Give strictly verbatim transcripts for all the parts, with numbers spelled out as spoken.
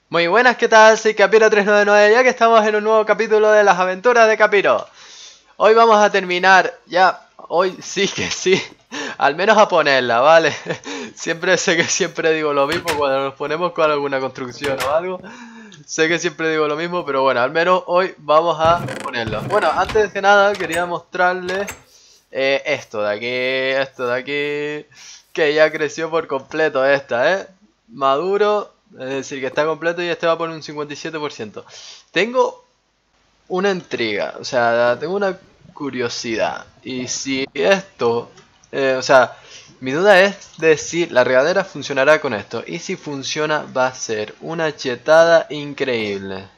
Muy buenas, ¿qué tal? Soy Capiro trescientos noventa y nueve, ya que estamos en un nuevo capítulo de las aventuras de Capiro. Hoy vamos a terminar, ya, hoy sí que sí, al menos a ponerla, ¿vale? Siempre sé que siempre digo lo mismo cuando nos ponemos con alguna construcción o algo. Sé que siempre digo lo mismo, pero bueno, al menos hoy vamos a ponerlo. Bueno, antes de nada quería mostrarles eh, esto de aquí, esto de aquí, que ya creció por completo esta, ¿eh? Maduro, es decir, que está completo y este va por un cincuenta y siete por ciento. Tengo una intriga, o sea, tengo una curiosidad. Y si esto, eh, o sea, mi duda es de si la regadera funcionará con esto. Y si funciona, va a ser una chetada increíble.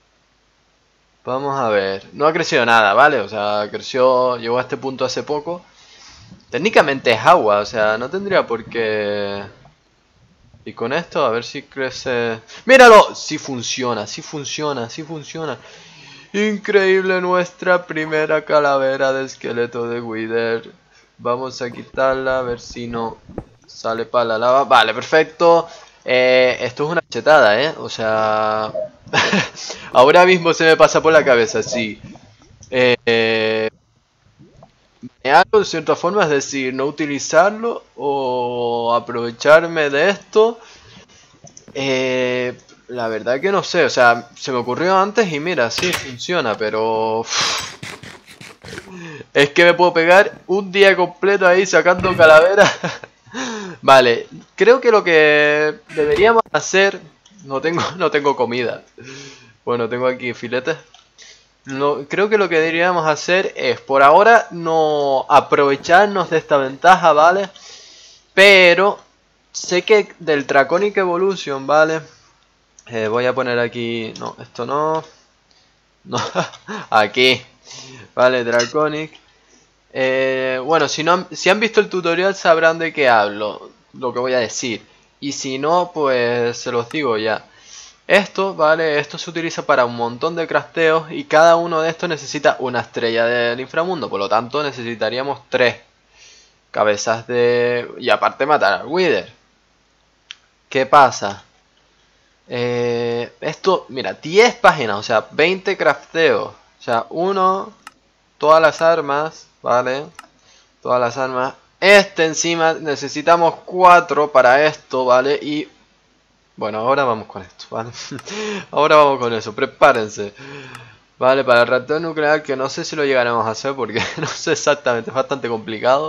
Vamos a ver. No ha crecido nada, ¿vale? O sea, creció, llegó a este punto hace poco. Técnicamente es agua, o sea, no tendría por qué... Y con esto, a ver si crece... ¡Míralo! Sí funciona, sí funciona, sí funciona. Increíble, nuestra primera calavera de esqueleto de Wither. Vamos a quitarla, a ver si no sale para la lava. Vale, perfecto. Eh, esto es una chetada, ¿eh? O sea... ahora mismo se me pasa por la cabeza, sí. Eh... Algo de cierta forma, es decir, no utilizarlo o aprovecharme de esto. Eh, la verdad que no sé, o sea, se me ocurrió antes y mira, sí, funciona, pero... uff, es que me puedo pegar un día completo ahí sacando calaveras. Vale, creo que lo que deberíamos hacer... No tengo, no tengo comida. Bueno, tengo aquí filetes. No, creo que lo que deberíamos hacer es, por ahora, no aprovecharnos de esta ventaja, ¿vale? Pero sé que del Draconic Evolution, ¿vale? Eh, voy a poner aquí... No, esto no. No, aquí. Vale, Draconic. Eh, bueno, si, no han, si han visto el tutorial sabrán de qué hablo, lo que voy a decir. Y si no, pues se los digo ya. Esto, vale, esto se utiliza para un montón de crafteos y cada uno de estos necesita una estrella del inframundo. Por lo tanto, necesitaríamos tres cabezas de... Y aparte matar al Wither. ¿Qué pasa? Eh, esto, mira, diez páginas, o sea, veinte crafteos. O sea, uno, todas las armas, ¿vale? Todas las armas. Este encima necesitamos cuatro para esto, ¿vale? Y bueno, ahora vamos con esto, ¿vale? Ahora vamos con eso, prepárense. Vale, para el reactor nuclear, que no sé si lo llegaremos a hacer porque no sé exactamente, es bastante complicado.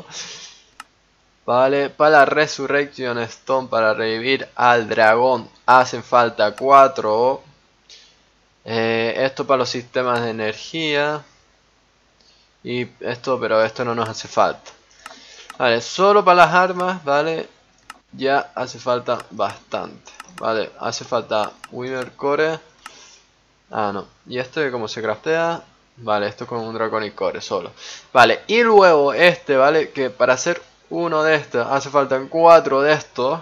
Vale, para la Resurrection Stone, para revivir al dragón, hacen falta cuatro. Eh, esto para los sistemas de energía. Y esto, pero esto no nos hace falta. Vale, solo para las armas, vale, ya hace falta bastante. Vale, hace falta Wither Core. Ah, no. ¿Y este cómo se craftea? Vale, esto con un Draconic Core solo. Vale, y luego este, ¿vale? Que para hacer uno de estos hace falta cuatro de estos.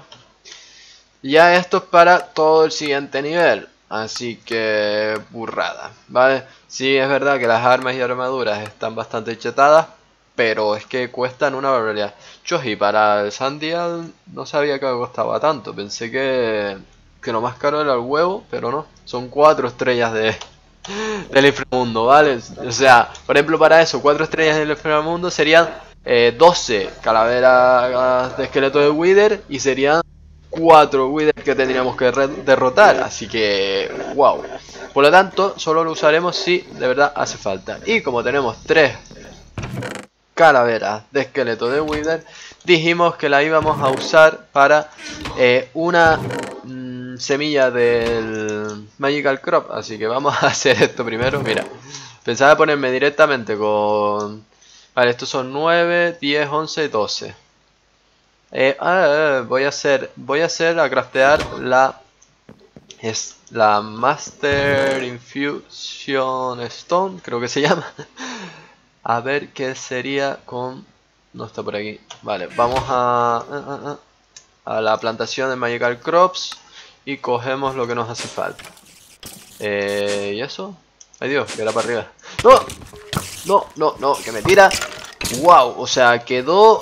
Ya esto es para todo el siguiente nivel. Así que burrada, ¿vale? Sí, es verdad que las armas y armaduras están bastante chetadas, pero es que cuestan una barbaridad. Choji, para el Sandial no sabía que costaba tanto. Pensé que, que lo más caro era el huevo, pero no. Son cuatro estrellas de, del inframundo, ¿vale? O sea, por ejemplo, para eso, cuatro estrellas del inframundo serían eh, doce calaveras de esqueleto de Wither y serían cuatro Wither que tendríamos que derrotar. Así que, wow. Por lo tanto, solo lo usaremos si de verdad hace falta. Y como tenemos tres calaveras de esqueleto de Wither, dijimos que la íbamos a usar para eh, una mmm, semilla del Magical Crop. Así que vamos a hacer esto primero. Mira, pensaba ponerme directamente con... Vale, estos son nueve, diez, once, doce. Eh, ah, voy a hacer, voy a hacer a craftear la es la Master Infusion Stone, creo que se llama. A ver qué sería con... No está por aquí. Vale, vamos a, a, a, a la plantación de Magical Crops y cogemos lo que nos hace falta. Eh, ¿Y eso? Ay Dios, que era para arriba. ¡No! No, no, no, que me tira. ¡Wow! O sea, quedó...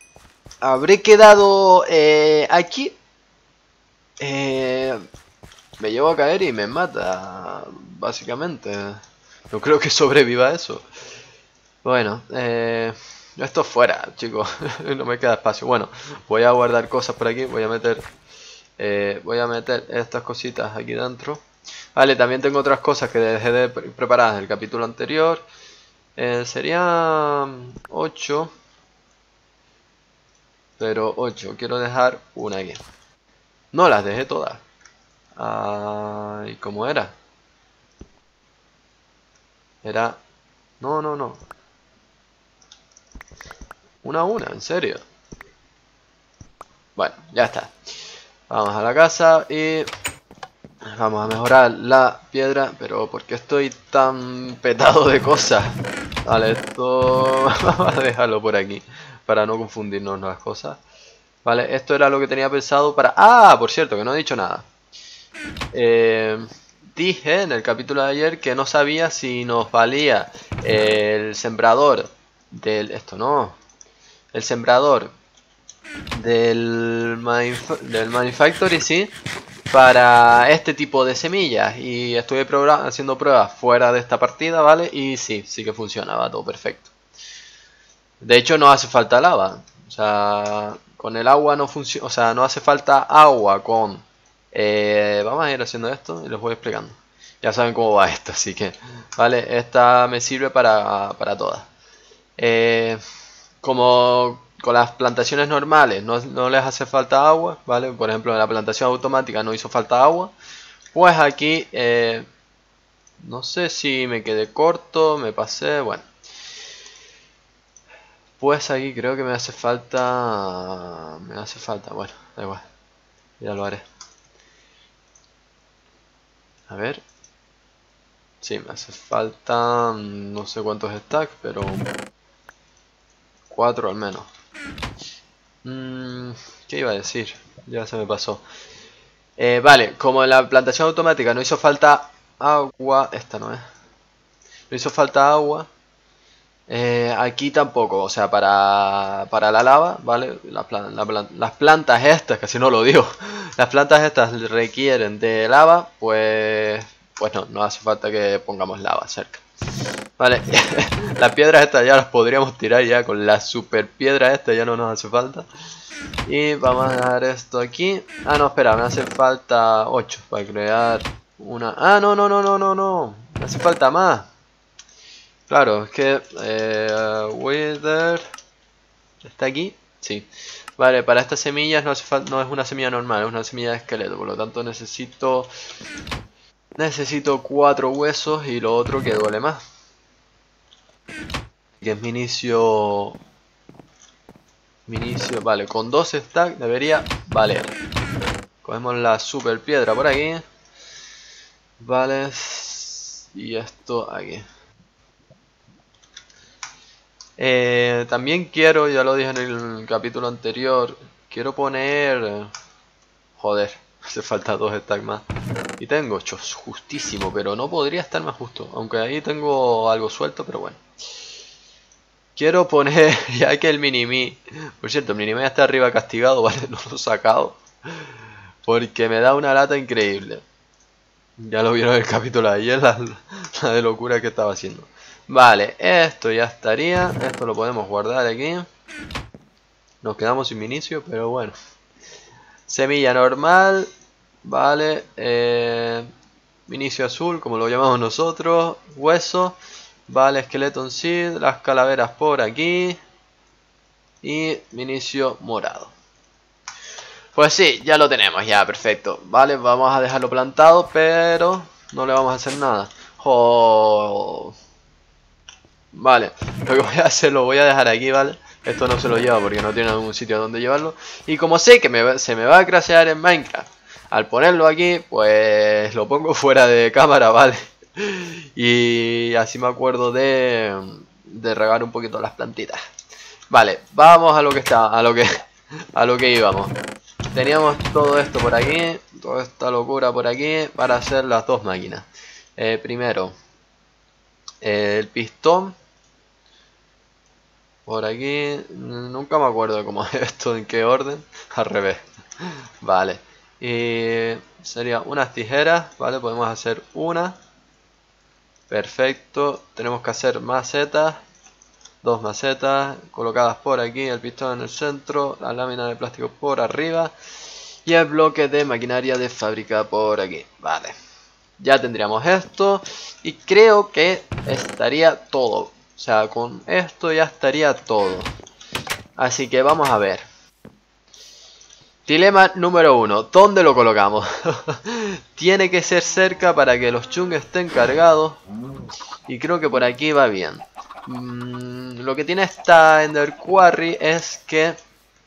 Habré quedado eh, aquí. Eh, me llevo a caer y me mata, básicamente. No creo que sobreviva a eso. Bueno, eh, esto fuera, chicos. No me queda espacio. Bueno, voy a guardar cosas por aquí. Voy a meter eh, voy a meter estas cositas aquí dentro. Vale, también tengo otras cosas que dejé de pre preparadas en el capítulo anterior. Eh, serían ocho. Pero ocho. Quiero dejar una aquí. No las dejé todas. Ah, ¿y cómo era? Era... No, no, no. Una a una, en serio. Bueno, ya está. Vamos a la casa y... Vamos a mejorar la piedra. Pero ¿por qué estoy tan petado de cosas? Vale, esto... Vamos a dejarlo por aquí. Para no confundirnos las cosas. Vale, esto era lo que tenía pensado para... Ah, por cierto, que no he dicho nada. Eh... Dije en el capítulo de ayer que no sabía si nos valía el sembrador del... Esto no. El sembrador del, manuf del Manufactory, sí, para este tipo de semillas. Y estuve haciendo pruebas fuera de esta partida, ¿vale? Y sí, sí que funciona, va todo perfecto. De hecho no hace falta lava. O sea, con el agua no funciona. O sea, no hace falta agua con... Eh, vamos a ir haciendo esto y les voy explicando. Ya saben cómo va esto, así que... Vale, esta me sirve para, para todas. Eh, como con las plantaciones normales no, no les hace falta agua, ¿vale? Por ejemplo, en la plantación automática no hizo falta agua. Pues aquí... Eh, no sé si me quedé corto, me pasé... Bueno. Pues aquí creo que me hace falta... Me hace falta... Bueno, da igual. Ya lo haré. A ver. Sí, me hace falta... No sé cuántos stacks, pero... Cuatro al menos. Mm, ¿Qué iba a decir? Ya se me pasó. Eh, vale, como en la plantación automática no hizo falta agua... Esta no es. No hizo falta agua. Eh, aquí tampoco, o sea, para, para la lava, ¿vale? La plan, la plan, las plantas estas, casi no lo digo, las plantas estas requieren de lava, pues, pues no, no hace falta que pongamos lava cerca. Vale, las piedras estas ya las podríamos tirar ya con la super piedra esta, ya no nos hace falta. Y vamos a dejar esto aquí. Ah, no, espera, me hace falta ocho para crear una... Ah, no, no, no, no, no, no, me hace falta más. Claro, es que eh, Wither está aquí, sí. Vale, para estas semillas no, hace falta, no es una semilla normal, es una semilla de esqueleto, por lo tanto necesito necesito cuatro huesos y lo otro que duele más. Que es mi inicio, mi inicio, vale, con dos stacks debería valer. Cogemos la super piedra por aquí, vale, y esto aquí. Eh, también quiero, ya lo dije en el capítulo anterior, quiero poner... Joder, hace falta dos stacks más. Y tengo ocho, justísimo, pero no podría estar más justo. Aunque ahí tengo algo suelto, pero bueno. Quiero poner, ya que el Minimi... Por cierto, el Minimi está arriba castigado, ¿vale? No lo he sacado. Porque me da una lata increíble. Ya lo vieron en el capítulo de ayer, la, la de locura que estaba haciendo. Vale, esto ya estaría. Esto lo podemos guardar aquí. Nos quedamos sin inicio, pero bueno. Semilla normal. Vale. Eh, inicio azul, como lo llamamos nosotros. Hueso. Vale, Skeleton Seed. Las calaveras por aquí. Y inicio morado. Pues sí, ya lo tenemos, ya, perfecto. Vale, vamos a dejarlo plantado, pero no le vamos a hacer nada. Oh. Vale, lo que voy a hacer lo voy a dejar aquí, ¿vale? Esto no se lo lleva porque no tiene algún sitio donde llevarlo. Y como sé que me, se me va a crashear en Minecraft al ponerlo aquí, pues lo pongo fuera de cámara, ¿vale? Y así me acuerdo de, de regar un poquito las plantitas. Vale, vamos a lo que está, a lo que, a lo que íbamos. Teníamos todo esto por aquí, toda esta locura por aquí para hacer las dos máquinas. Eh, primero, eh, el pistón. Por aquí, nunca me acuerdo cómo es esto, en qué orden. Al revés. Vale. Y sería unas tijeras, ¿vale? Podemos hacer una. Perfecto. Tenemos que hacer macetas. Dos macetas colocadas por aquí, el pistón en el centro, la lámina de plástico por arriba y el bloque de maquinaria de fábrica por aquí. Vale, ya tendríamos esto y creo que estaría todo. O sea, con esto ya estaría todo. Así que vamos a ver. Dilema número uno. ¿Dónde lo colocamos? Tiene que ser cerca para que los chung estén cargados. Y creo que por aquí va bien. Mm, lo que tiene esta Ender Quarry es que...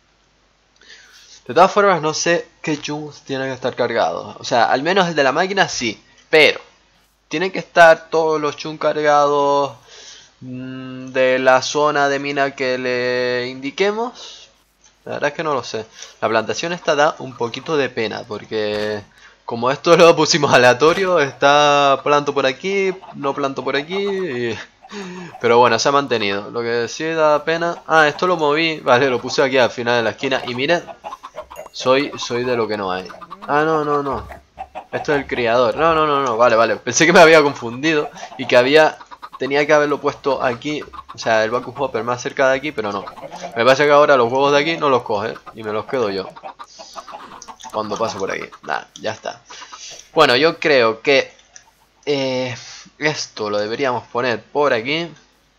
De todas formas no sé qué chunks tienen que estar cargados. O sea, al menos el de la máquina sí. Pero tienen que estar todos los chunks cargados mmm, de la zona de mina que le indiquemos. La verdad es que no lo sé. La plantación esta da un poquito de pena porque como esto lo pusimos aleatorio, está planto por aquí, no planto por aquí. Y... Pero bueno, se ha mantenido. Lo que sí da pena... Ah, esto lo moví. Vale, lo puse aquí al final de la esquina. Y miren, soy, soy de lo que no hay. Ah, no, no, no. Esto es el criador. No, no, no, no. Vale, vale. Pensé que me había confundido y que había... Tenía que haberlo puesto aquí, o sea, el vacuum hopper más cerca de aquí, pero no. Me pasa que ahora los huevos de aquí no los coge y me los quedo yo cuando paso por aquí. Nada, ya está. Bueno, yo creo que eh, esto lo deberíamos poner por aquí.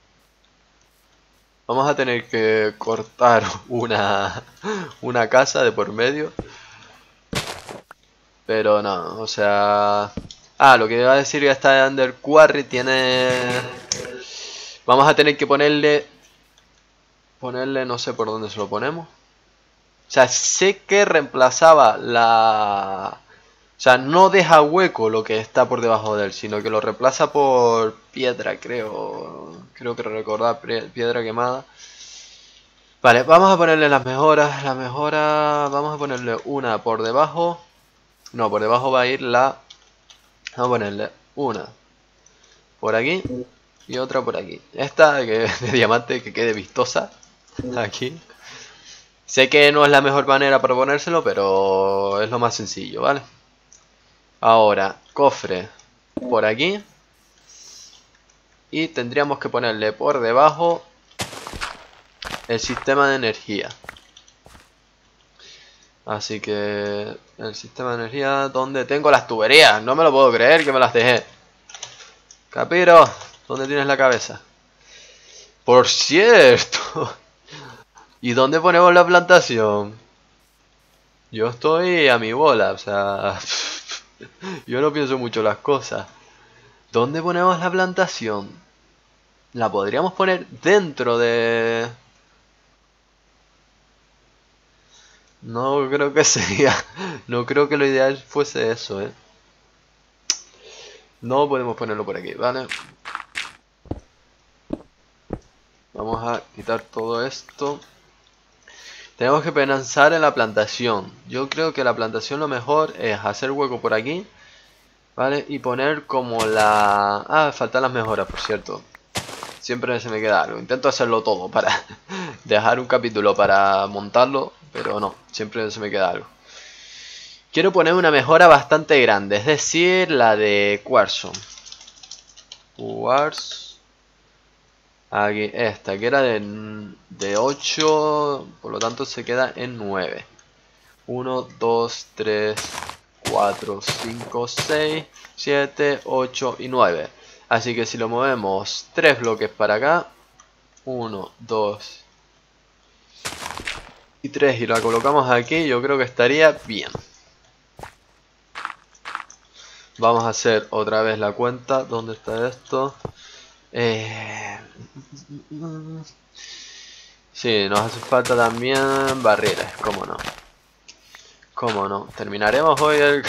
Vamos a tener que cortar una, una casa de por medio. Pero no, o sea... Ah, lo que iba a decir que esta Ender Quarry tiene... Vamos a tener que ponerle... Ponerle, no sé por dónde se lo ponemos. O sea, sé que reemplazaba la... O sea, no deja hueco lo que está por debajo de él, sino que lo reemplaza por piedra, creo. Creo que recordar piedra quemada. Vale, vamos a ponerle las mejoras. La mejora... Vamos a ponerle una por debajo. No, por debajo va a ir la... Vamos a ponerle una por aquí y otra por aquí. Esta que de diamante que quede vistosa aquí. Sé que no es la mejor manera para ponérselo, pero es lo más sencillo, ¿vale? Ahora, cofre por aquí. Y tendríamos que ponerle por debajo el sistema de energía. Así que el sistema de energía, ¿dónde tengo las tuberías? No me lo puedo creer que me las dejé. Capiro, ¿dónde tienes la cabeza? Por cierto. ¿Y dónde ponemos la plantación? Yo estoy a mi bola, o sea... Yo no pienso mucho las cosas. ¿Dónde ponemos la plantación? La podríamos poner dentro de... No creo que sería... No creo que lo ideal fuese eso, ¿eh? No podemos ponerlo por aquí, ¿vale? Vamos a quitar todo esto. Tenemos que pensar en la plantación. Yo creo que la plantación lo mejor es hacer hueco por aquí, ¿vale? Y poner como la... Ah, faltan las mejoras, por cierto. Siempre se me queda algo. Intento hacerlo todo para dejar un capítulo para montarlo, pero no, siempre se me queda algo. Quiero poner una mejora bastante grande, es decir, la de cuarzo. Cuarzo. Aquí, esta, que era de, de ocho, por lo tanto se queda en nueve. uno, dos, tres, cuatro, cinco, seis, siete, ocho y nueve. Así que si lo movemos tres bloques para acá, uno, dos y tres y la colocamos aquí, yo creo que estaría bien. Vamos a hacer otra vez la cuenta. ¿Dónde está esto? Eh... Sí, nos hace falta también barriles, cómo no. Cómo no. Terminaremos hoy el...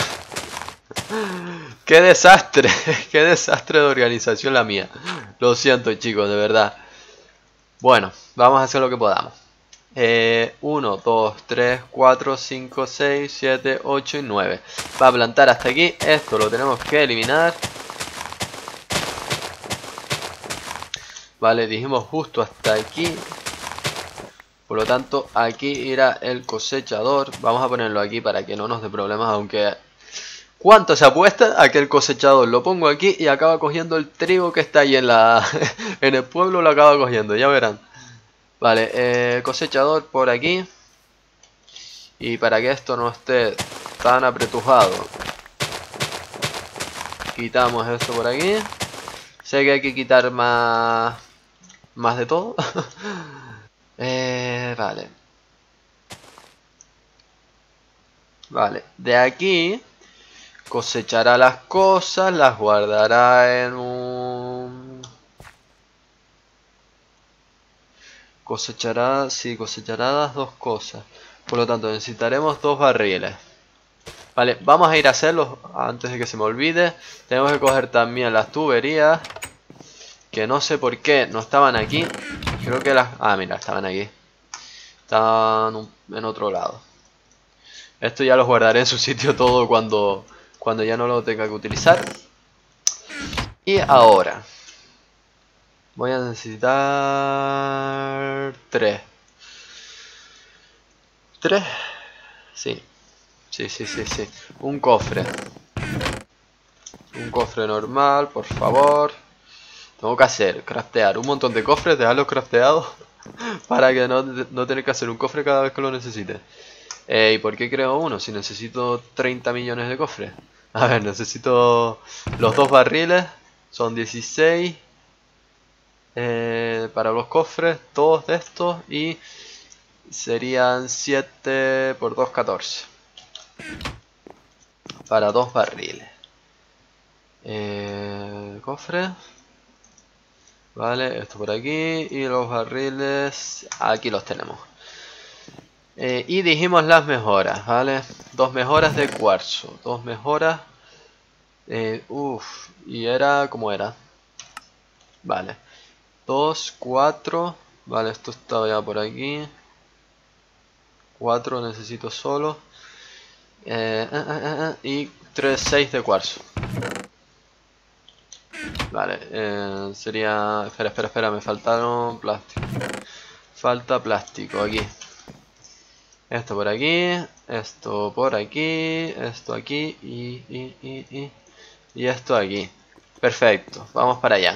¡Qué desastre! ¡Qué desastre de organización la mía! Lo siento, chicos, de verdad. Bueno, vamos a hacer lo que podamos. Eh, uno, dos, tres, cuatro, cinco, seis, siete, ocho y nueve. Va a plantar hasta aquí. Esto lo tenemos que eliminar. Vale, dijimos justo hasta aquí. Por lo tanto, aquí irá el cosechador. Vamos a ponerlo aquí para que no nos dé problemas, aunque... ¿Cuánto se apuesta a que el cosechador lo pongo aquí y acaba cogiendo el trigo que está ahí en la en el pueblo? Lo acaba cogiendo, ya verán. Vale, eh, cosechador por aquí. Y para que esto no esté tan apretujado, quitamos esto por aquí. Sé que hay que quitar más, más de todo. eh, vale. Vale, de aquí cosechará las cosas, las guardará en un... Cosechará, sí, cosechará las dos cosas. Por lo tanto, necesitaremos dos barriles. Vale, vamos a ir a hacerlos antes de que se me olvide. Tenemos que coger también las tuberías, que no sé por qué no estaban aquí. Creo que las... Ah, mira, estaban aquí. Estaban en otro lado. Esto ya los guardaré en su sitio todo cuando, cuando ya no lo tenga que utilizar. Y ahora voy a necesitar tres. ¿Tres? Sí. Sí, sí, sí, sí. Un cofre. Un cofre normal, por favor. Tengo que hacer, craftear un montón de cofres, dejarlos crafteados para que no, no tener que hacer un cofre cada vez que lo necesite. Eh, ¿Y por qué creo uno? Si necesito treinta millones de cofres. A ver, necesito los dos barriles, son dieciséis eh, para los cofres, todos de estos, y serían siete por dos, catorce. Para dos barriles. Eh, cofre. Vale, esto por aquí. Y los barriles, aquí los tenemos. Eh, y dijimos las mejoras, ¿vale? Dos mejoras de cuarzo. Dos mejoras. Eh, Uff, y era como era. Vale. Dos, cuatro. Vale, esto estaba ya por aquí. Cuatro necesito solo. Eh, eh, eh, eh, y tres, seis de cuarzo. Vale, eh, sería... Espera, espera, espera, me faltaron plástico. Falta plástico aquí. Esto por aquí, esto por aquí, esto aquí y, y, y, y, y esto aquí. Perfecto, vamos para allá.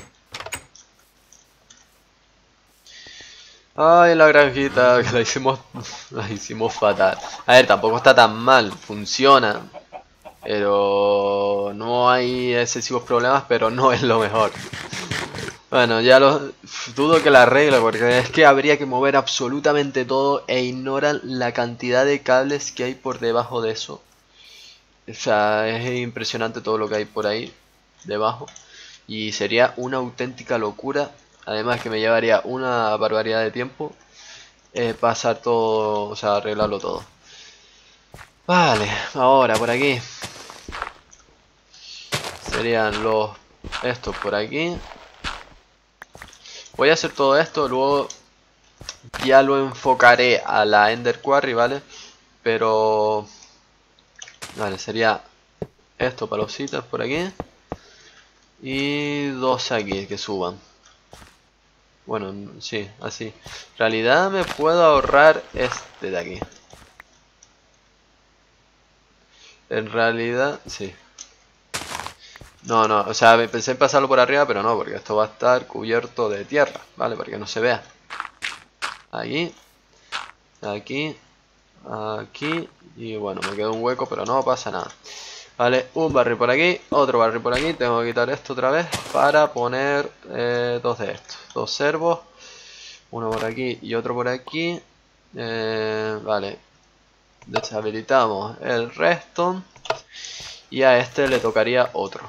Ay, la granjita, que la hicimos, la hicimos fatal. A ver, tampoco está tan mal, funciona. Pero no hay excesivos problemas, pero no es lo mejor. Bueno, ya lo dudo que la arregle, porque es que habría que mover absolutamente todo e ignoran la cantidad de cables que hay por debajo de eso. O sea, es impresionante todo lo que hay por ahí debajo. Y sería una auténtica locura. Además que me llevaría una barbaridad de tiempo eh, pasar todo, o sea, arreglarlo todo. Vale, ahora por aquí serían los... estos por aquí. Voy a hacer todo esto, luego ya lo enfocaré a la Ender Quarry, ¿vale? Pero... Vale, sería esto para los ítems por aquí. Y dos aquí que suban. Bueno, sí, así. En realidad me puedo ahorrar este de aquí. En realidad, sí. No, no, o sea, pensé en pasarlo por arriba, pero no, porque esto va a estar cubierto de tierra, ¿vale? Para que no se vea. Ahí. Aquí. Aquí. Y bueno, me queda un hueco, pero no pasa nada. Vale, un barril por aquí, otro barril por aquí. Tengo que quitar esto otra vez para poner eh, dos de estos. Dos servos. Uno por aquí y otro por aquí. Eh, vale. Deshabilitamos el redstone. Y a este le tocaría otro.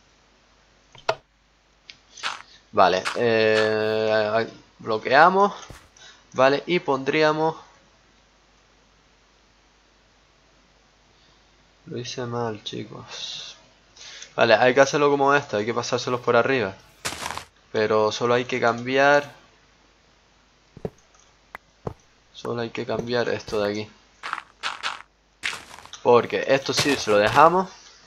Vale. Eh, bloqueamos. Vale, y pondríamos... Lo hice mal, chicos. Vale, hay que hacerlo como esto, hay que pasárselos por arriba. Pero solo hay que cambiar... Solo hay que cambiar esto de aquí. Porque esto sí se lo dejamos.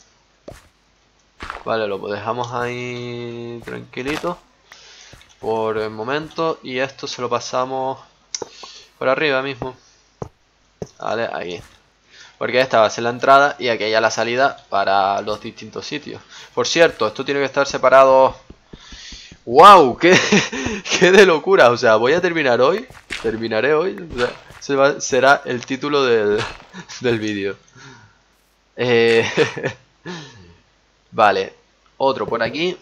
Vale, lo dejamos ahí tranquilito por el momento. Y esto se lo pasamos... por arriba mismo. Vale, aquí. Porque esta va a ser la entrada y aquella la salida para los distintos sitios. Por cierto, esto tiene que estar separado. ¡Wow! ¡Qué, qué de locura! O sea, voy a terminar hoy. Terminaré hoy. O sea, se va, será el título del, del vídeo. Eh, vale. Otro por aquí.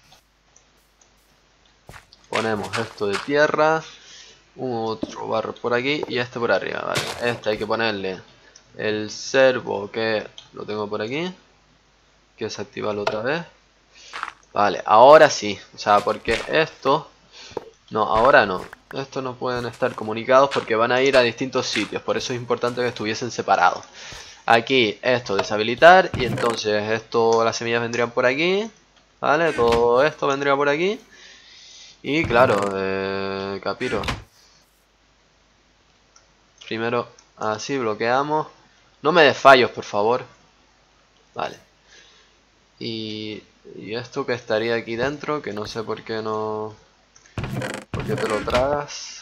Ponemos esto de tierra. Otro barro por aquí y este por arriba. Vale. Este hay que ponerle el servo que lo tengo por aquí. Que es activarlo otra vez. Vale, ahora sí. O sea, porque esto... No, ahora no. Estos no pueden estar comunicados porque van a ir a distintos sitios. Por eso es importante que estuviesen separados. Aquí esto deshabilitar. Y entonces esto, las semillas vendrían por aquí. Vale, todo esto vendría por aquí. Y claro, eh, Capiro. Primero así bloqueamos. No me des fallos, por favor. Vale. Y, y esto que estaría aquí dentro, que no sé por qué no... ¿Por qué te lo tragas?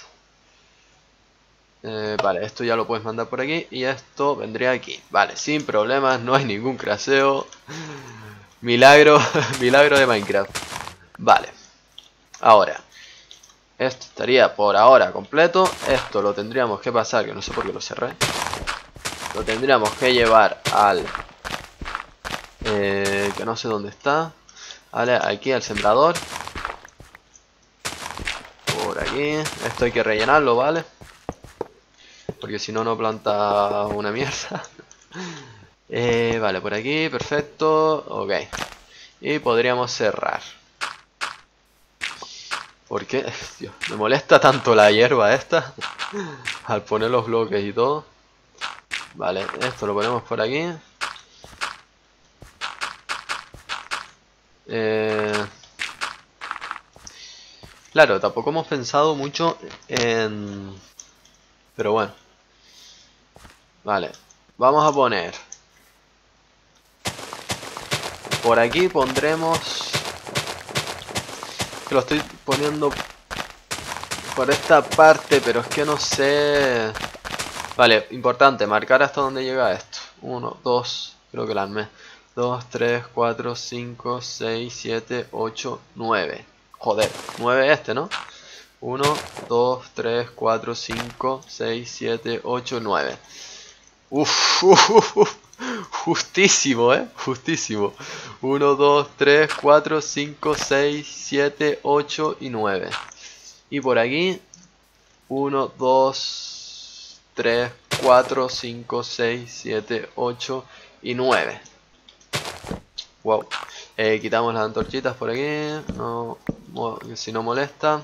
Eh, vale, esto ya lo puedes mandar por aquí. Y esto vendría aquí. Vale, sin problemas, no hay ningún craseo. Milagro, milagro de Minecraft. Vale. Ahora. Esto estaría por ahora completo. Esto lo tendríamos que pasar, que no sé por qué lo cerré. Lo tendríamos que llevar al... Eh, que no sé dónde está. Vale, aquí al sembrador. Por aquí. Esto hay que rellenarlo, ¿vale? Porque si no, no planta una mierda. eh, vale, por aquí, perfecto. Ok. Y podríamos cerrar. ¿Por qué? Dios, me molesta tanto la hierba esta. Al poner los bloques y todo. Vale, esto lo ponemos por aquí. Eh... Claro, tampoco hemos pensado mucho en... Pero bueno. Vale, vamos a poner... Por aquí pondremos... Que lo estoy poniendo por esta parte, pero es que no sé... Vale, importante, marcar hasta dónde llega esto. uno, dos, creo que la armé. dos, tres, cuatro, cinco, seis, siete, ocho, nueve. Joder, nueve este, ¿no? uno, dos, tres, cuatro, cinco, seis, siete, ocho, nueve. Uff, uf, uf, uf. Justísimo, eh. Justísimo. uno, dos, tres, cuatro, cinco, seis, siete, ocho y nueve. Y por aquí uno, dos, tres, cuatro, cinco, seis, siete, ocho y nueve. Wow. Eh, quitamos las antorchitas por aquí. No, si no molesta.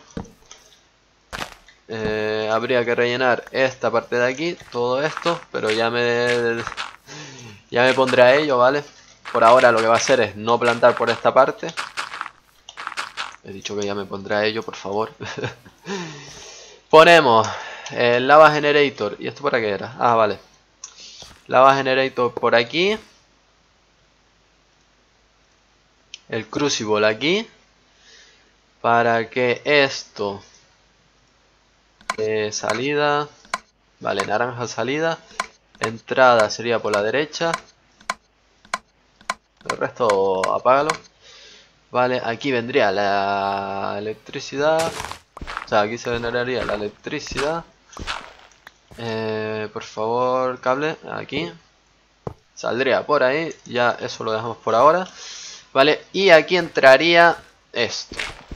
Eh, habría que rellenar esta parte de aquí, todo esto, pero ya me ya me pondré a ello, ¿vale? Por ahora lo que va a hacer es no plantar por esta parte. He dicho que ya me pondré a ello, por favor. Ponemos el lava generator. ¿Y esto para qué era? Ah, vale. Lava generator por aquí. El crucible aquí. Para que esto... Eh, salida. Vale, naranja salida. Entrada sería por la derecha. El resto apágalo. Vale, aquí vendría la electricidad. O sea, aquí se generaría la electricidad. Eh, por favor, cable, aquí. Saldría por ahí. Ya eso lo dejamos por ahora. Vale, y aquí entraría esto.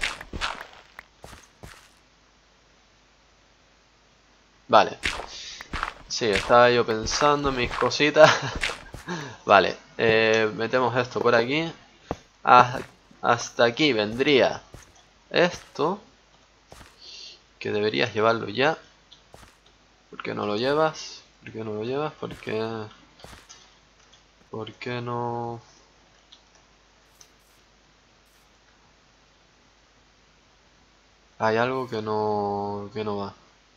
Vale. Sí, estaba yo pensando en mis cositas. Vale, eh, metemos esto por aquí. Ah, hasta aquí vendría esto. Que deberías llevarlo ya. ¿Por qué no lo llevas? ¿Por qué no lo llevas? ¿Por qué? ¿Por qué no? Hay algo que no, que no va.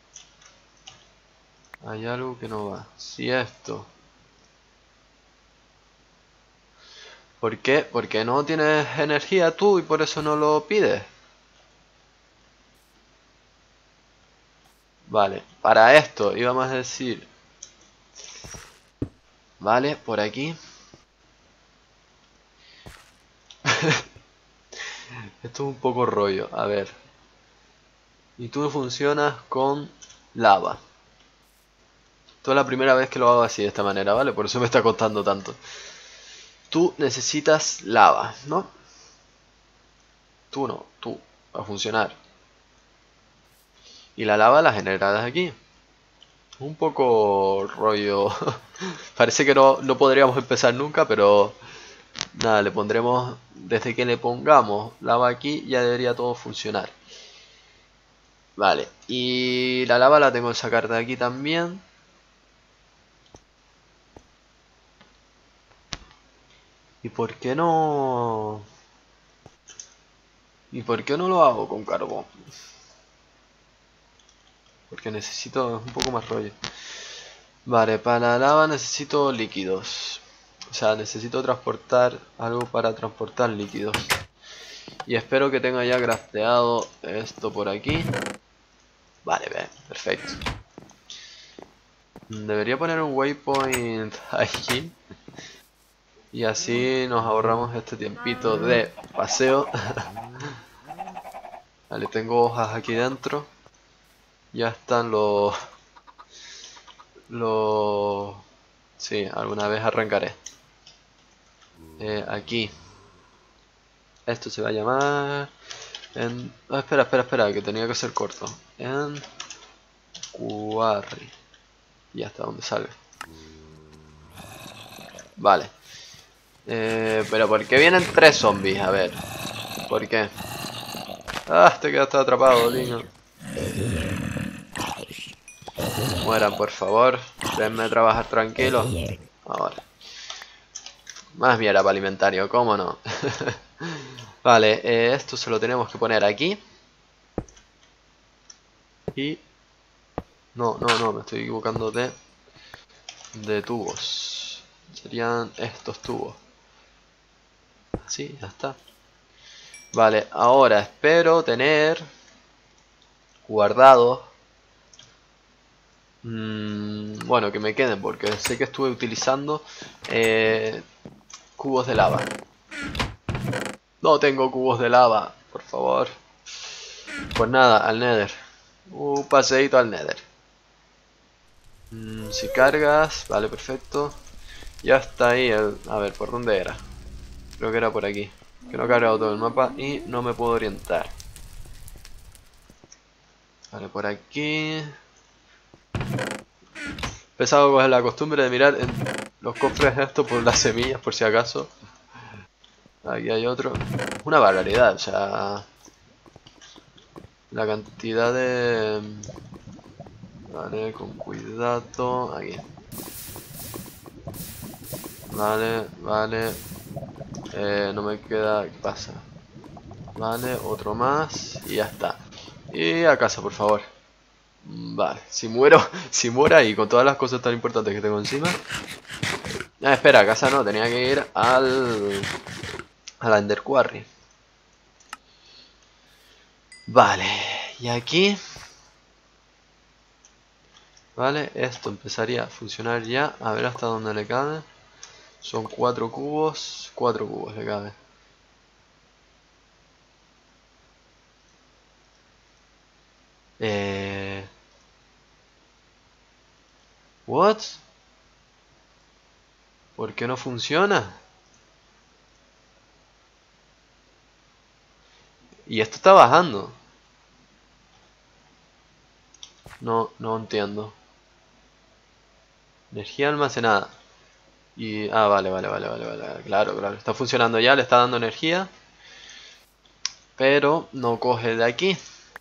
Hay algo que no va. Si esto... ¿Por qué? Porque no tienes energía tú y por eso no lo pides. Vale, para esto íbamos a decir... Vale, por aquí. Esto es un poco rollo, a ver. Y tú funcionas con lava. Esto es la primera vez que lo hago así, de esta manera, ¿vale? Por eso me está costando tanto. Tú necesitas lava, ¿no? Tú no, tú, va a funcionar. Y la lava la generarás aquí. Un poco rollo... Parece que no, no podríamos empezar nunca, pero... Nada, le pondremos... Desde que le pongamos lava aquí, ya debería todo funcionar. Vale, y la lava la tengo que sacar de aquí también. ¿Y por qué no...? ¿Y por qué no lo hago con carbón? Porque necesito un poco más rollo. Vale, para la lava necesito líquidos. O sea, necesito transportar algo para transportar líquidos. Y espero que tenga ya crafteado esto por aquí. Vale, bien, perfecto. Debería poner un waypoint aquí. Y así nos ahorramos este tiempito de paseo. Vale, tengo hojas aquí dentro. Ya están los... Los... Sí, alguna vez arrancaré. Eh, aquí. Esto se va a llamar... En... Oh, espera, espera, espera, que tenía que ser corto. En... Quarry. Y hasta donde salga. Vale. Eh, pero ¿por qué vienen tres zombies? A ver. ¿Por qué? Ah, te quedaste atrapado, niño. Mueran, por favor. Déjenme trabajar tranquilo. Ahora. Más mierda para alimentario, ¿cómo no? Vale, eh, esto se lo tenemos que poner aquí. Y... No, no, no, me estoy equivocando de... De tubos. Serían estos tubos. Así, ya está. Vale, ahora espero tener... Guardados... Mmm, bueno, que me queden, porque sé que estuve utilizando... Eh, cubos de lava. No tengo cubos de lava, por favor. Pues nada, al Nether. Un paseíto al Nether. Mm, si cargas, vale, perfecto. Ya está ahí el... A ver, ¿por dónde era? Creo que era por aquí. Que no he cargado todo el mapa y no me puedo orientar. Vale, por aquí. Empezado a coger la costumbre de mirar en los cofres estos por las semillas, por si acaso. Aquí hay otro. Una barbaridad, o sea... La cantidad de... Vale, con cuidado. Aquí. Vale, vale. Eh, no me queda... ¿Qué pasa? Vale, otro más. Y ya está. Y a casa, por favor. Vale, si muero, si muero ahí con todas las cosas tan importantes que tengo encima. Ah, espera, a casa no, tenía que ir al... A la Ender Quarry. Vale, y aquí... Vale, esto empezaría a funcionar ya. A ver hasta dónde le cabe. Son cuatro cubos. Cuatro cubos le cabe. Eh... What? ¿Por qué no funciona? Y esto está bajando. No, no entiendo. Energía almacenada. Y... Ah, vale, vale, vale, vale, vale. Claro, claro. Está funcionando ya, le está dando energía. Pero no coge de aquí.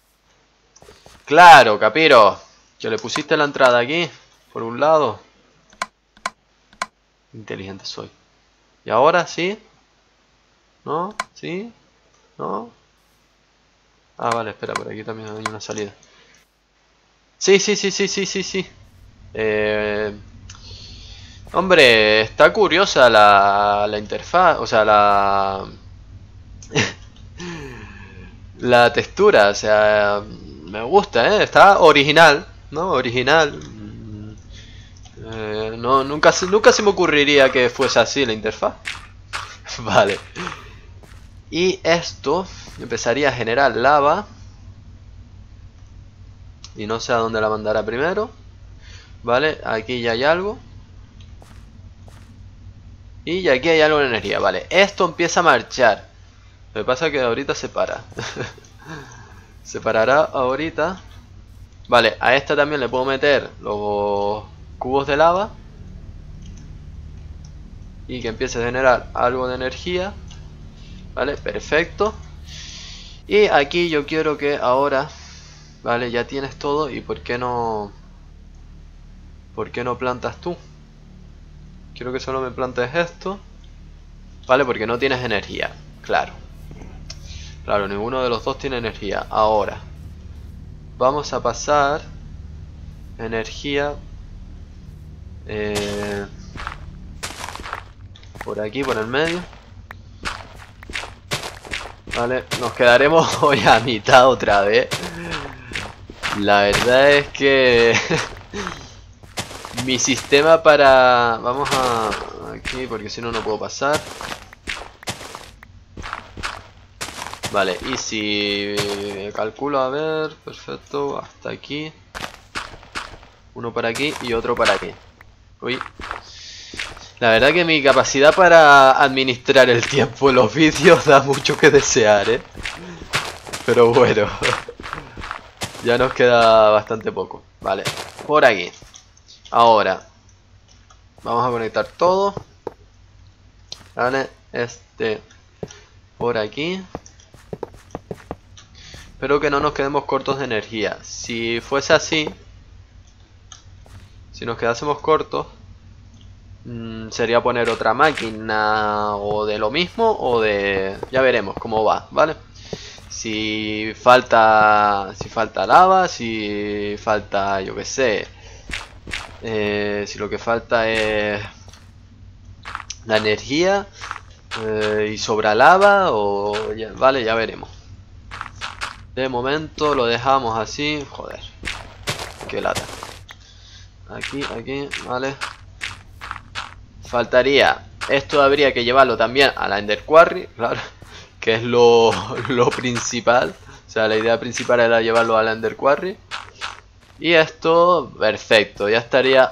Claro, Capiro. Que le pusiste la entrada aquí. Por un lado. Inteligente soy. ¿Y ahora sí? ¿No? ¿Sí? ¿No? Ah, vale, espera, por aquí también hay una salida. Sí, sí, sí, sí, sí, sí, sí. Eh... Hombre, está curiosa la, la interfaz, o sea, la... la textura, o sea, me gusta, ¿eh? Está original. ¿no? Original. Eh, no, nunca, se- nunca se me ocurriría que fuese así la interfaz. Vale. Y esto empezaría a generar lava. Y no sé a dónde la mandará primero. Vale, aquí ya hay algo. Y aquí hay algo de energía, vale. Esto empieza a marchar. Lo que pasa es que ahorita se para. Se parará ahorita. Vale, a esta también le puedo meter los cubos de lava. Y que empiece a generar algo de energía. Vale, perfecto. Y aquí yo quiero que ahora... Vale, ya tienes todo. ¿Y por qué no... ¿Por qué no plantas tú? Quiero que solo me plantes esto. Vale, porque no tienes energía. Claro. Claro, ninguno de los dos tiene energía. Ahora. Vamos a pasar... Energía... Eh, por aquí, por el medio. Vale, nos quedaremos hoy a mitad otra vez. La verdad es que... mi sistema para... Vamos a... Aquí, porque si no, no puedo pasar. Vale, y si... Calculo, a ver... Perfecto, hasta aquí. Uno para aquí y otro para aquí. Uy. La verdad que mi capacidad para administrar el tiempo en los vídeos da mucho que desear, ¿eh? Pero bueno. Ya nos queda bastante poco. Vale, por aquí. Ahora. Vamos a conectar todo. Vale, este... Por aquí. Espero que no nos quedemos cortos de energía. Si fuese así... Si nos quedásemos cortos... Mmm, sería poner otra máquina o de lo mismo o de... Ya veremos cómo va, ¿vale? Si falta... Si falta lava, si falta, yo qué sé... Eh, si lo que falta es... La energía... Eh, y sobra lava o... Ya, vale, ya veremos. De momento lo dejamos así. Joder. Qué lata. Aquí, aquí, vale. Faltaría... Esto habría que llevarlo también a la Ender Quarry, claro. Que es lo, lo principal. O sea, la idea principal era llevarlo a la Ender Quarry. Y esto, perfecto. Ya estaría...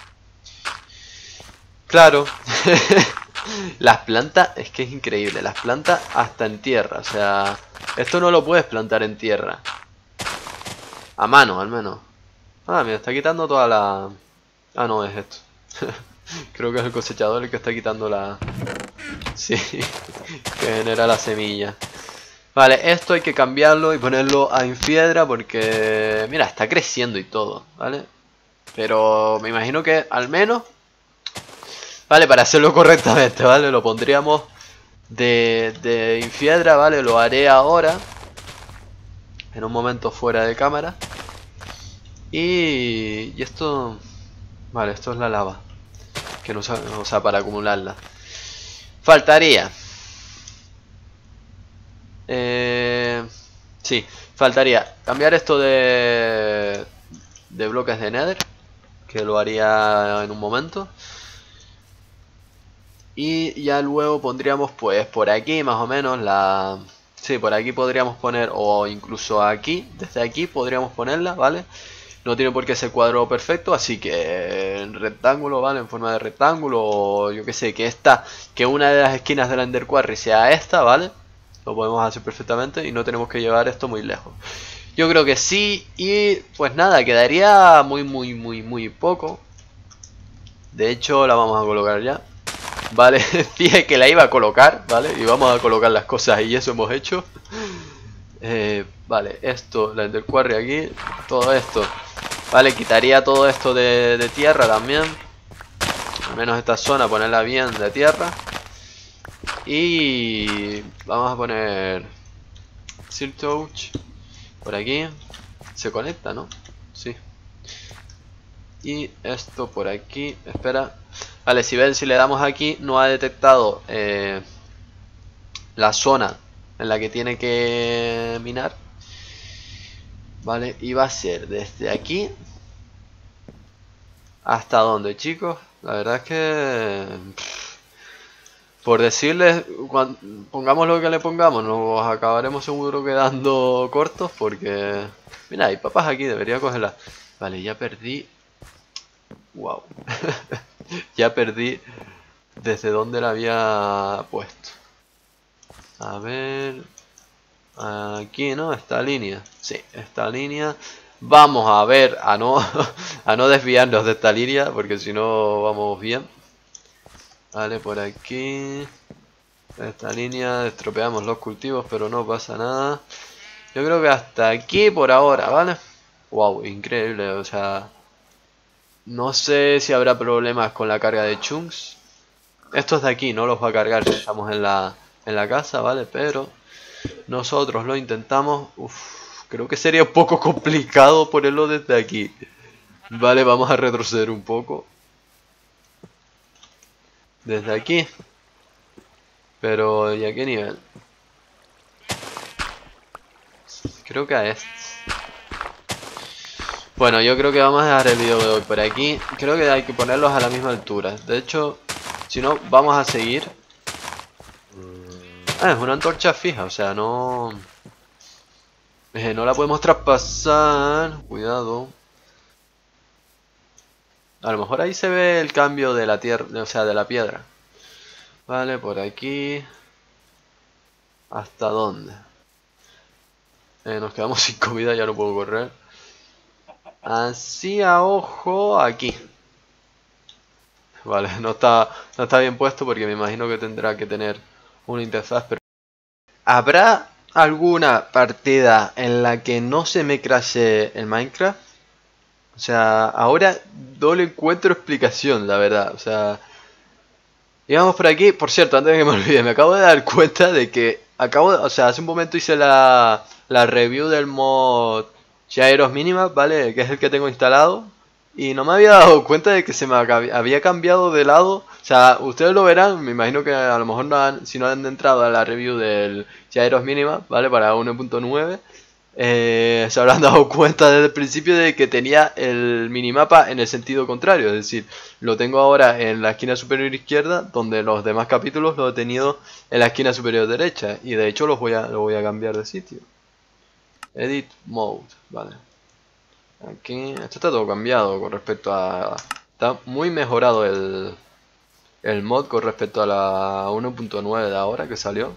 Claro. Las plantas, es que es increíble. Las plantas hasta en tierra. O sea, esto no lo puedes plantar en tierra. A mano, al menos. Ah, me está quitando toda la... Ah, no, es esto. Creo que es el cosechador el que está quitando la... Sí, que genera la semilla. Vale, esto hay que cambiarlo y ponerlo a infiedra porque... Mira, está creciendo y todo, ¿vale? Pero me imagino que al menos... Vale, para hacerlo correctamente, ¿vale? Lo pondríamos de, de infiedra, ¿vale? Lo haré ahora. En un momento fuera de cámara. Y... Y esto... Vale, esto es la lava. Que no, o sea, para acumularla. Faltaría. Eh, sí, faltaría cambiar esto de, de bloques de Nether. Que lo haría en un momento. Y ya luego pondríamos pues por aquí más o menos la... Sí, por aquí podríamos poner, o incluso aquí, desde aquí podríamos ponerla, ¿vale? No tiene por qué ser cuadrado perfecto, así que en rectángulo, ¿vale? En forma de rectángulo, o yo que sé, que esta, que una de las esquinas de la Ender Quarry sea esta, ¿vale? Lo podemos hacer perfectamente y no tenemos que llevar esto muy lejos. Yo creo que sí, y pues nada, quedaría muy, muy, muy, muy poco. De hecho, la vamos a colocar ya. Vale, dije que la iba a colocar, ¿vale? Y vamos a colocar las cosas y eso hemos hecho. Eh, vale, esto, la Ender Quarry aquí, todo esto. Vale, quitaría todo esto de, de tierra también. Al menos esta zona ponerla bien de tierra. Y vamos a poner Silk Touch por aquí. Se conecta, ¿no? Sí. Y esto por aquí. Espera. Vale, si ven, si le damos aquí, no ha detectado eh, la zona en la que tiene que minar. Vale, y va a ser desde aquí ¿Hasta dónde, chicos? La verdad es que... Por decirles, cuan- pongamos lo que le pongamos, nos acabaremos seguro quedando cortos porque... Mira, hay papas aquí, debería cogerlas. Vale, ya perdí... Wow. Ya perdí desde dónde la había puesto. A ver... Aquí, ¿no? Esta línea. Sí, esta línea. Vamos a ver, a no, a no desviarnos de esta línea porque si no vamos bien. Vale, por aquí... Esta línea estropeamos los cultivos, pero no pasa nada. Yo creo que hasta aquí por ahora, ¿vale? Wow, increíble, o sea... No sé si habrá problemas con la carga de chunks. Estos de aquí no los va a cargar si estamos en la, en la casa, ¿vale? Pero nosotros lo intentamos. Uf, creo que sería un poco complicado ponerlo desde aquí. Vale, vamos a retroceder un poco. Desde aquí. Pero, ¿y a qué nivel? Creo que a este. Bueno, yo creo que vamos a dejar el vídeo de hoy por aquí. Creo que hay que ponerlos a la misma altura. De hecho, si no, vamos a seguir. Ah, es una antorcha fija, o sea, no... Eh, no la podemos traspasar. Cuidado. A lo mejor ahí se ve el cambio de la tierra, o sea, de la piedra. Vale, por aquí. ¿Hasta dónde? Eh, nos quedamos sin comida, ya no puedo correr. Así a ojo aquí. Vale, no está, no está bien puesto porque me imagino que tendrá que tener una interfaz. Pero... ¿Habrá alguna partida en la que no se me crashe el Minecraft? O sea, ahora no le encuentro explicación, la verdad. O sea, íbamos por aquí. Por cierto, antes de que me olvide, me acabo de dar cuenta de que acabo de, o sea, hace un momento hice la, la review del mod Gyros Minima, ¿vale? Que es el que tengo instalado. Y no me había dado cuenta de que se me acab- había cambiado de lado. O sea, ustedes lo verán, me imagino que a lo mejor no han, si no han entrado a la review del Gyros Minima, ¿vale? Para uno punto nueve. Eh, se habrán dado cuenta desde el principio de que tenía el minimapa en el sentido contrario, es decir, lo tengo ahora en la esquina superior izquierda, donde los demás capítulos los he tenido en la esquina superior derecha, y de hecho los voy a, lo voy a cambiar de sitio. Edit Mode, vale. Aquí, esto está todo cambiado con respecto a... Está muy mejorado el, el mod con respecto a la uno punto nueve de ahora que salió.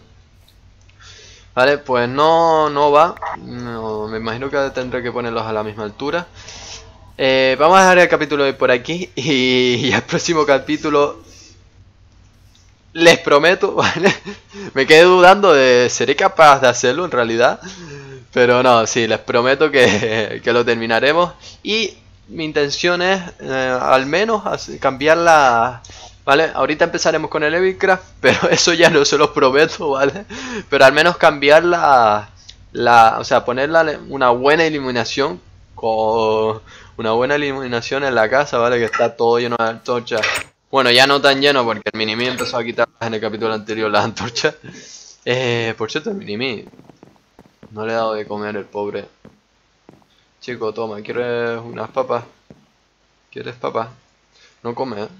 Vale, pues no, no va. No, me imagino que tendré que ponerlos a la misma altura. Eh, vamos a dejar el capítulo de por aquí. Y, y el próximo capítulo... Les prometo, ¿vale? Me quedé dudando de... ¿Seré capaz de hacerlo en realidad? Pero no, sí, les prometo que, que lo terminaremos. Y mi intención es eh, al menos hacer- cambiar la... ¿Vale? Ahorita empezaremos con el Evicraft, pero eso ya no se los prometo, ¿vale? Pero al menos cambiar la... la o sea, ponerla una buena iluminación. Con una buena iluminación en la casa, ¿vale? Que está todo lleno de antorchas. Bueno, ya no tan lleno porque el Minimi empezó a quitar en el capítulo anterior las antorchas. Eh, por cierto, el Minimi no le he dado de comer el pobre. Chico, toma, ¿quieres unas papas? ¿Quieres papas? No come, ¿eh?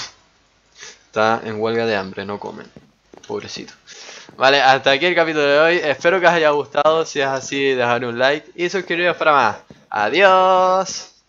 Está en huelga de hambre, no come. Pobrecito. Vale, hasta aquí el capítulo de hoy. Espero que os haya gustado. Si es así, dejadme un like y suscribiros para más. Adiós.